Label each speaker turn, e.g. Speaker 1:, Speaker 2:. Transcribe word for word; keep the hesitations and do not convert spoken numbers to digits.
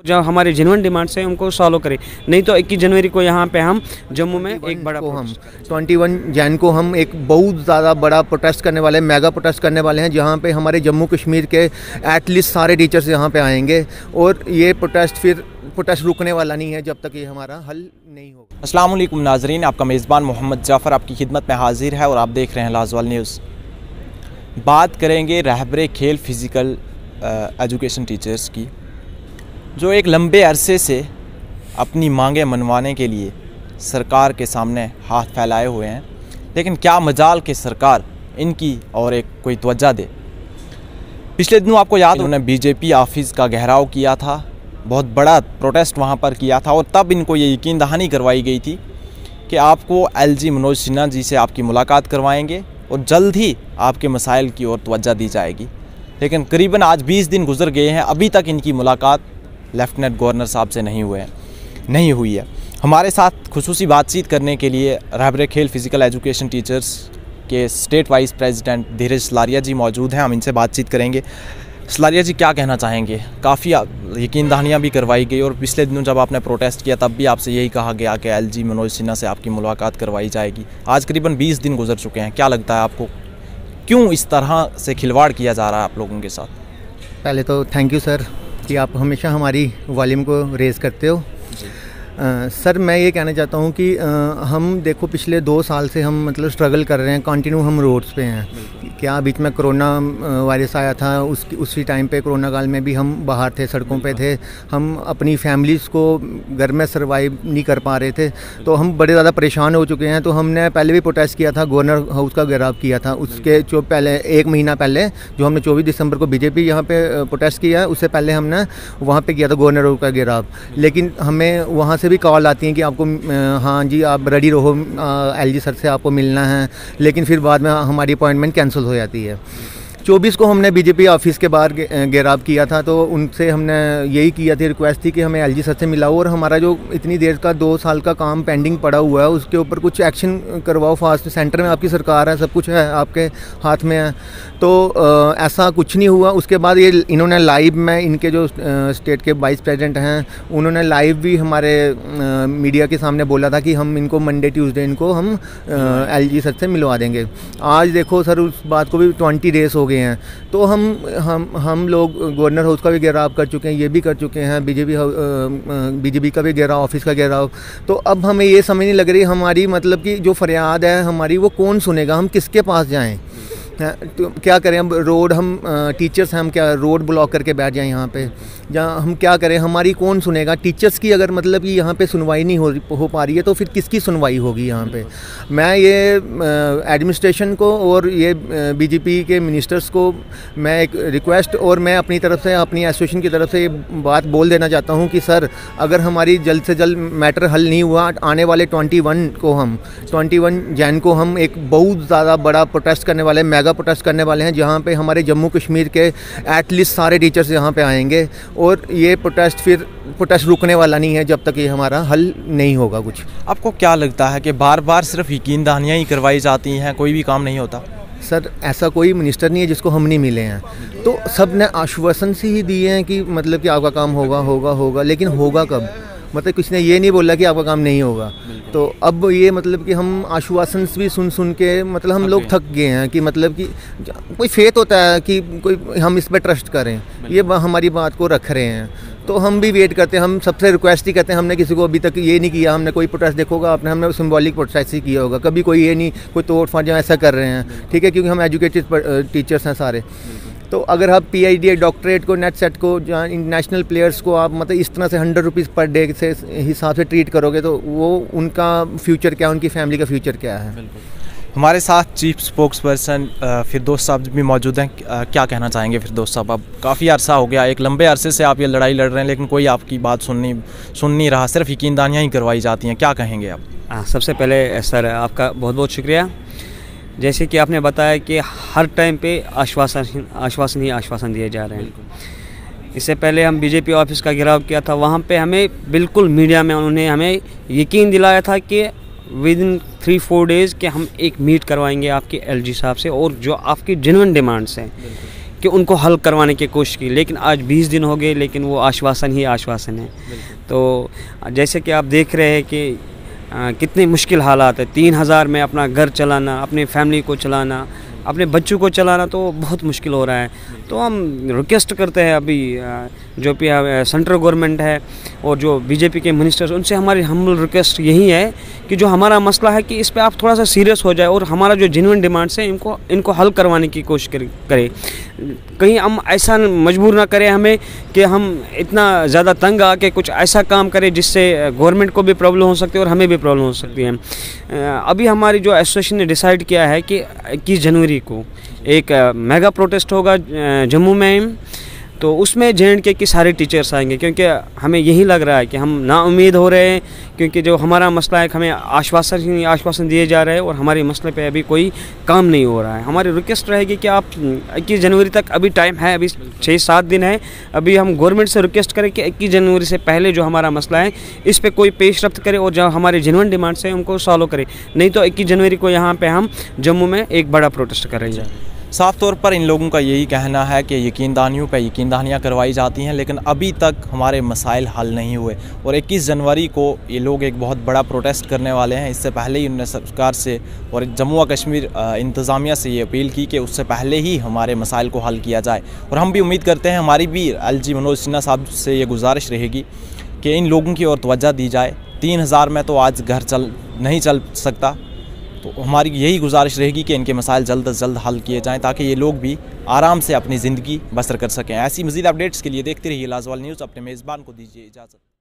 Speaker 1: जो हमारे genuine demands हैं उनको सॉल्व करें, नहीं तो इक्कीस जनवरी को यहाँ पे हम जम्मू में एक बड़ा
Speaker 2: को हम इक्कीस जैन को हम एक बहुत ज़्यादा बड़ा प्रोटेस्ट करने वाले हैं, मेगा प्रोटेस्ट करने वाले हैं, जहाँ पे हमारे जम्मू कश्मीर के एटलीस्ट सारे टीचर्स यहाँ पे आएंगे और ये प्रोटेस्ट फिर प्रोटेस्ट रुकने वाला नहीं है जब तक ये हमारा हल नहीं होगा।
Speaker 3: अस्सलाम वालेकुम नाजरीन, आपका मेज़बान मोहम्मद जाफ़र आपकी खिदमत में हाजिर है और आप देख रहे हैं लाजवाल न्यूज़। बात करेंगे रहबरे खेल फ़िज़िकल एजुकेशन टीचर्स की, जो एक लंबे अरसे से अपनी मांगें मनवाने के लिए सरकार के सामने हाथ फैलाए हुए हैं, लेकिन क्या मजाल कि सरकार इनकी और एक कोई तवज्जो दे। पिछले दिनों आपको याद उन्होंने बीजेपी ऑफिस का घेराव किया था, बहुत बड़ा प्रोटेस्ट वहां पर किया था और तब इनको ये यकीन दहानी करवाई गई थी कि आपको एलजी मनोज सिन्हा जी से आपकी मुलाकात करवाएंगे और जल्द ही आपके मसाइल की ओर तवज्जो दी जाएगी। लेकिन करीबन आज बीस दिन गुजर गए हैं, अभी तक इनकी मुलाकात लेफ्टिनेंट गवर्नर साहब से नहीं हुए नहीं हुई है। हमारे साथ खुसूसी बातचीत करने के लिए रहबरे खेल फ़िज़िकल एजुकेशन टीचर्स के state vice president Dheeraj Salaria ji मौजूद हैं, हम इनसे बातचीत करेंगे। सलारिया जी, क्या कहना चाहेंगे? काफ़ी यकीन दहानियाँ भी करवाई गई और पिछले दिनों जब आपने प्रोटेस्ट किया तब भी आपसे यही कहा गया कि एलजी मनोज सिन्हा से आपकी मुलाकात करवाई जाएगी। आज करीबन बीस दिन गुजर चुके हैं, क्या लगता है आपको क्यों इस तरह से खिलवाड़ किया जा रहा है आप लोगों के साथ?
Speaker 2: पहले तो थैंक यू सर कि आप हमेशा हमारी वॉल्यूम को रेज़ करते हो। आ, सर मैं ये कहना चाहता हूँ कि आ, हम देखो पिछले दो साल से हम मतलब स्ट्रगल कर रहे हैं, कंटिन्यू हम रोड्स पे हैं। क्या बीच में कोरोना वायरस आया था, उस उसी टाइम पे कोरोना काल में भी हम बाहर थे, सड़कों पे थे, हम अपनी फैमिलीज़ को घर में सर्वाइव नहीं कर पा रहे थे, तो हम बड़े ज़्यादा परेशान हो चुके हैं। तो हमने पहले भी प्रोटेस्ट किया था, गवर्नर हाउस का घेराव किया था। उसके जो पहले एक महीना पहले जो हमने चौबीस दिसंबर को बीजेपी यहाँ पे प्रोटेस्ट किया है, उससे पहले हमने वहाँ पर किया था गवर्नर हाउस का घेराव। लेकिन हमें वहाँ से भी कॉल आती है कि आपको हाँ जी आप रेडी रहो, एलजी सर से आपको मिलना है, लेकिन फिर बाद में हमारी अपॉइंटमेंट कैंसिल हो जाती है। चौबीस को हमने बीजेपी ऑफिस के बाहर घेराव किया था, तो उनसे हमने यही किया थी, रिक्वेस्ट थी कि हमें एलजी सर से मिलाओ और हमारा जो इतनी देर का दो साल का काम पेंडिंग पड़ा हुआ है उसके ऊपर कुछ एक्शन करवाओ फास्ट। सेंटर में आपकी सरकार है, सब कुछ है आपके हाथ में है, तो आ, ऐसा कुछ नहीं हुआ। उसके बाद ये इन्होंने लाइव में, इनके जो स्टेट के वाइस प्रेसिडेंट हैं उन्होंने लाइव भी हमारे आ, मीडिया के सामने बोला था कि हम इनको मंडे ट्यूसडे इनको हम एलजी सर से मिलवा देंगे। आज देखो सर उस बात को भी ट्वेंटी डेज हो गए हैं, तो हम हम हम लोग गवर्नर हाउस का भी घेराव कर चुके हैं, ये भी कर चुके हैं, बीजेपी बीजेपी का भी घेराव, ऑफिस का घेराव। तो अब हमें ये समझ नहीं लग रही हमारी मतलब कि जो फरियाद है हमारी वो कौन सुनेगा, हम किसके पास जाएं? तो क्या करें? हम रोड हम टीचर्स हैं, हम क्या रोड ब्लॉक करके बैठ जाएं यहाँ पे? जहाँ हम क्या करें? हमारी कौन सुनेगा? टीचर्स की अगर मतलब कि यहाँ पे सुनवाई नहीं हो हो पा रही है तो फिर किसकी सुनवाई होगी यहाँ पे? मैं ये एडमिनिस्ट्रेशन को और ये बीजेपी के मिनिस्टर्स को मैं एक रिक्वेस्ट और मैं अपनी तरफ से, अपनी एसोसिएशन की तरफ से ये बात बोल देना चाहता हूँ कि सर अगर हमारी जल्द से जल्द मैटर हल नहीं हुआ, आने वाले ट्वेंटी वन को हम ट्वेंटी वन जैन को हम एक बहुत ज़्यादा बड़ा प्रोटेस्ट करने वाले हैं, प्रोटेस्ट करने वाले हैं, जहां पे हमारे जम्मू कश्मीर के एटलीस्ट सारे टीचर्स यहां पे आएंगे और ये प्रोटेस्ट फिर प्रोटेस्ट रुकने वाला नहीं है जब तक ये हमारा हल नहीं होगा कुछ।
Speaker 3: आपको क्या लगता है कि बार बार सिर्फ यकीन दहानियाँ ही करवाई जाती हैं, कोई भी काम नहीं होता?
Speaker 2: सर ऐसा कोई मिनिस्टर नहीं है जिसको हम नहीं मिले हैं, तो सब ने आश्वासन से ही दिए हैं कि मतलब कि आपका काम होगा होगा होगा, लेकिन होगा कब? मतलब किसी ने ये नहीं बोला कि आपका काम नहीं होगा। तो अब ये मतलब कि हम आश्वासन भी सुन सुन के मतलब हम लोग थक गए हैं कि मतलब कि कोई फेथ होता है कि कोई हम इस पर ट्रस्ट करें, ये हमारी बात को रख रहे हैं, तो हम भी वेट करते हैं। हम सबसे रिक्वेस्ट ही करते हैं, हमने किसी को अभी तक ये नहीं किया, हमने कोई प्रोटेस्ट देखोगा आपने, हमने सिंबॉलिक प्रोटेस्ट ही किया होगा, कभी कोई ये नहीं कोई तोड़ फाड़ ऐसा कर रहे हैं, ठीक है, क्योंकि हम एजुकेटेड टीचर्स हैं सारे। तो अगर आप पीएचडी डॉक्टरेट को, नेट सेट को, जहाँ इंटरनेशनल प्लेयर्स को आप मतलब इस तरह से हंड्रेड रुपीज़ पर डे से हिसाब से ट्रीट करोगे तो वो उनका फ्यूचर क्या, उनकी फैमिली का फ्यूचर क्या है?
Speaker 3: हमारे साथ चीफ स्पोक्स पर्सन फिरदौस साहब भी मौजूद हैं। क्या कहना चाहेंगे फिरदौस साहब? अब काफ़ी अरसा हो गया, एक लंबे अरसे से आप ये लड़ाई लड़ रहे हैं, लेकिन कोई आपकी बात सुननी सुन नहीं रहा, सिर्फ यकीन दहानियाँ ही करवाई जाती हैं, क्या कहेंगे आप?
Speaker 1: हाँ, सबसे पहले सर आपका बहुत बहुत शुक्रिया। जैसे कि आपने बताया कि हर टाइम पे आश्वासन आश्वासन ही आश्वासन दिए जा रहे हैं। इससे पहले हम बीजेपी ऑफिस का घेराव किया था, वहाँ पे हमें बिल्कुल मीडिया में उन्होंने हमें यकीन दिलाया था कि within three four days के हम एक मीट करवाएंगे आपके एलजी साहब से और जो आपकी जेन्युइन डिमांड्स हैं कि उनको हल करवाने की कोशिश की, लेकिन आज बीस दिन हो गए, लेकिन वो आश्वासन ही आश्वासन है। तो जैसे कि आप देख रहे हैं कि आ, कितने मुश्किल हालात है, तीन हज़ार में अपना घर चलाना, अपनी फैमिली को चलाना, अपने बच्चों को चलाना तो बहुत मुश्किल हो रहा है। तो हम रिक्वेस्ट करते हैं अभी जो भी सेंट्रल गवर्नमेंट है और जो बीजेपी के मिनिस्टर्स, उनसे हमारी हम्बल रिक्वेस्ट यही है कि जो हमारा मसला है कि इस पे आप थोड़ा सा सीरियस हो जाए और हमारा जो जेन्युइन डिमांड्स हैं इनको इनको हल करवाने की कोशिश करें। कहीं हम ऐसा मजबूर ना करें हमें कि हम इतना ज़्यादा तंग आके कुछ ऐसा काम करें जिससे गवर्नमेंट को भी प्रॉब्लम हो सकती है और हमें भी प्रॉब्लम हो सकती है। अभी हमारी जो एसोसिएशन ने डिसाइड किया है कि इक्कीस जनवरी को एक मेगा प्रोटेस्ट होगा जम्मू में, तो उसमें जे एंड के की सारे टीचर्स आएंगे, क्योंकि हमें यही लग रहा है कि हम नाउम्मीद हो रहे हैं, क्योंकि जो हमारा मसला है हमें आश्वासन ही आश्वासन दिए जा रहे हैं और हमारे मसले पे अभी कोई काम नहीं हो रहा है। हमारी रिक्वेस्ट रहेगी कि आप इक्कीस जनवरी तक, अभी टाइम है, अभी छः सात दिन है, अभी हम गवर्नमेंट से रिक्वेस्ट करें कि इक्कीस जनवरी से पहले जो हमारा मसला है इस पर कोई पेशरफ्त करे और जो हमारे जेन्युइन डिमांड्स हैं उनको सॉल्व करे, नहीं तो इक्कीस जनवरी को यहाँ पर हम जम्मू में एक बड़ा प्रोटेस्ट करेंगे।
Speaker 3: साफ़ तौर पर इन लोगों का यही कहना है कि यकीन दहानियों पर यकीन दहानियाँ करवाई जाती हैं, लेकिन अभी तक हमारे मसाइल हल नहीं हुए और इक्कीस जनवरी को ये लोग एक बहुत बड़ा प्रोटेस्ट करने वाले हैं। इससे पहले ही उन्होंने सरकार से और जम्मू व कश्मीर इंतज़ामिया से ये अपील की कि उससे पहले ही हमारे मसाइल को हल किया जाए। और हम भी उम्मीद करते हैं, हमारी भी एल जी मनोज सिन्हा साहब से ये गुजारिश रहेगी कि इन लोगों की ओर तवज्जो दी जाए। तीन हज़ार में तो आज घर चल नहीं चल सकता, तो हमारी यही गुजारिश रहेगी कि इनके मसाइल जल्द अज जल्द हल किए जाएं ताकि ये लोग भी आराम से अपनी ज़िंदगी बसर कर सकें। ऐसी मज़ीद अपडेट्स के लिए देखते रहिए लाजवाल न्यूज़। अपने मेज़बान को दीजिए इजाज़त।